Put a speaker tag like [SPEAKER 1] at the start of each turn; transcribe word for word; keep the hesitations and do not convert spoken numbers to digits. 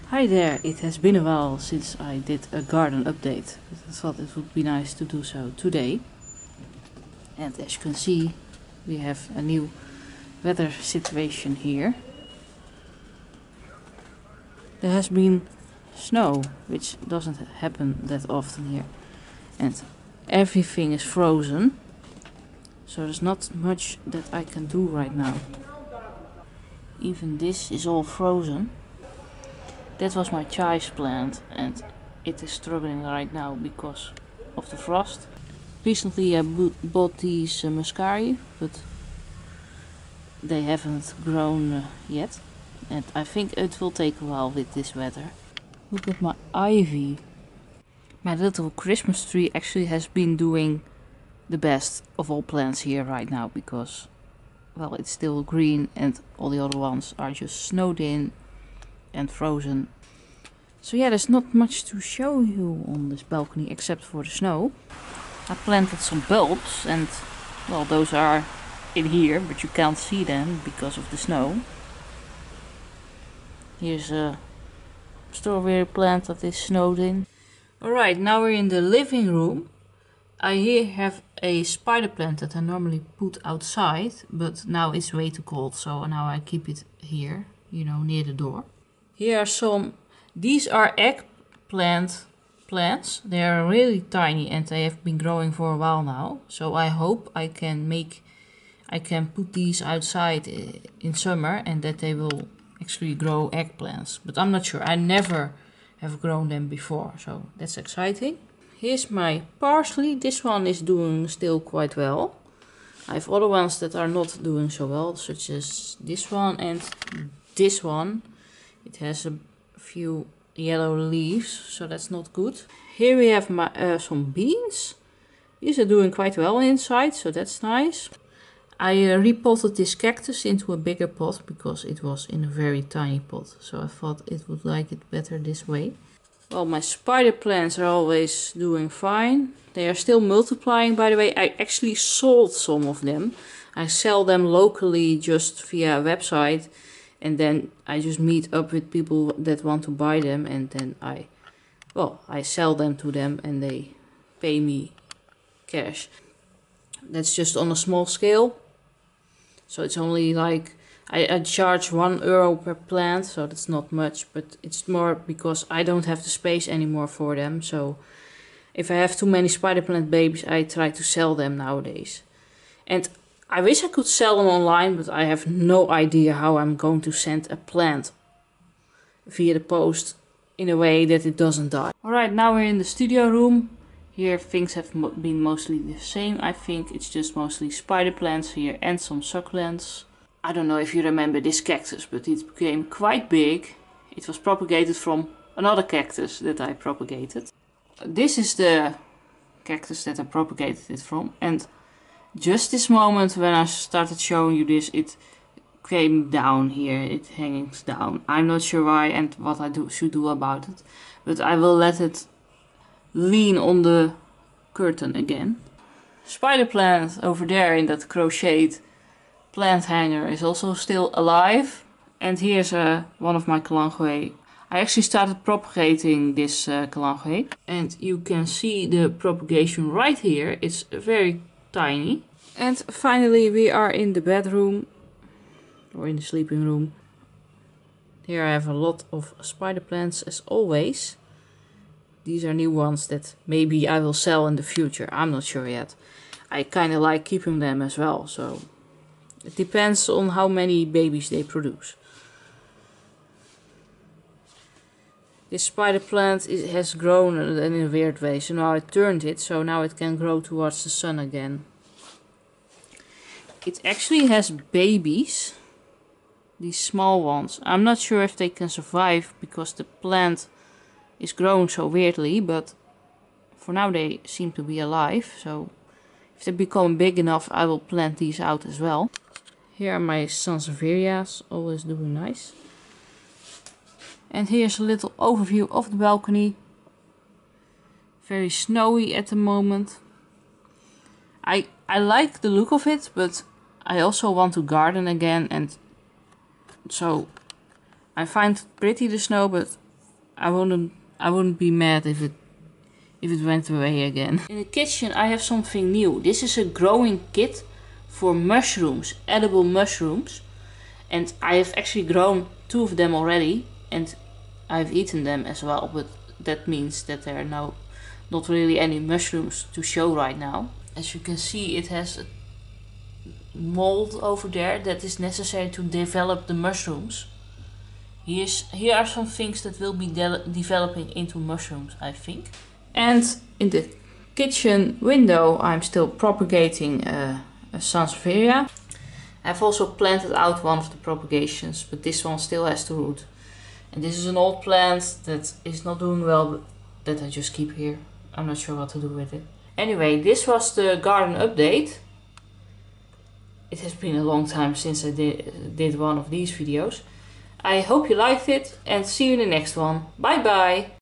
[SPEAKER 1] Hi there, it has been a while since I did a garden update, but I thought it would be nice to do so today. And as you can see, we have a new weather situation here. There has been snow, which doesn't happen that often here, and everything is frozen, so there's not much that I can do right now. Even this is all frozen. That was my chives plant and it is struggling right now because of the frost. Recently I bought these uh, muscari, but they haven't grown uh, yet. And I think it will take a while with this weather. Look at my ivy. My little Christmas tree actually has been doing the best of all plants here right now because, well, it's still green and all the other ones are just snowed in and frozen. So yeah, there's not much to show you on this balcony except for the snow. I planted some bulbs and, well, those are in here, but you can't see them because of the snow. Here's a strawberry plant that is snowed in. Alright, now we're in the living room. I here have a spider plant that I normally put outside, but now it's way too cold, so now I keep it here, you know, near the door. Here are some, these are eggplant plants. They are really tiny and they have been growing for a while now. So I hope I can make, I can put these outside in summer and that they will actually grow eggplants. But I'm not sure, I never have grown them before, so that's exciting. Here's my parsley. This one is doing still quite well. I have other ones that are not doing so well, such as this one and this one. It has a few yellow leaves, so that's not good. Here we have my, uh, some beans. These are doing quite well inside, so that's nice. I uh, repotted this cactus into a bigger pot because it was in a very tiny pot. So I thought it would like it better this way. Well, my spider plants are always doing fine. They are still multiplying, by the way. I actually sold some of them. I sell them locally just via a website. And then I just meet up with people that want to buy them. And then I, well, I sell them to them and they pay me cash. That's just on a small scale. So it's only like, I, I charge one euro per plant, so that's not much, but it's more because I don't have the space anymore for them. So if I have too many spider plant babies, I try to sell them nowadays. And I wish I could sell them online, but I have no idea how I'm going to send a plant via the post in a way that it doesn't die. Alright, now we're in the studio room. Here things have mo been mostly the same. I think it's just mostly spider plants here and some succulents. I don't know if you remember this cactus, but it became quite big. It was propagated from another cactus that I propagated. This is the cactus that I propagated it from. And just this moment when I started showing you this, it came down here. It hangs down. I'm not sure why and what I do, should do about it. But I will let it lean on the curtain again. Spider plant over there in that crocheted plant hanger is also still alive. And here's uh, one of my kalanchoe. I actually started propagating this uh, kalanchoe. And you can see the propagation right here. It's very tiny. And finally we are in the bedroom. Or in the sleeping room. Here I have a lot of spider plants as always. These are new ones that maybe I will sell in the future. I'm not sure yet. I kind of like keeping them as well. So it depends on how many babies they produce. This spider plant is, has grown in a weird way. So now I turned it. So now it can grow towards the sun again. It actually has babies. These small ones. I'm not sure if they can survive because the plant is growing so weirdly, but for now they seem to be alive, so if they become big enough I will plant these out as well. Here are my sansevierias, always doing nice. And here's a little overview of the balcony. Very snowy at the moment. I, I like the look of it, but I also want to garden again, and so I find it pretty, the snow, but I wouldn't I wouldn't be mad if it if it went away again. In the kitchen I have something new. This is a growing kit for mushrooms, edible mushrooms. And I have actually grown two of them already and I've eaten them as well, but that means that there are now not really any mushrooms to show right now. As you can see, it has a mold over there that is necessary to develop the mushrooms. Here's, here are some things that will be de developing into mushrooms, I think. And in the kitchen window I'm still propagating uh, a Sansevieria. I've also planted out one of the propagations, but this one still has to root. And this is an old plant that is not doing well, but that I just keep here. I'm not sure what to do with it. Anyway, this was the garden update. It has been a long time since I did, did one of these videos. I hope you liked it and see you in the next one. Bye bye!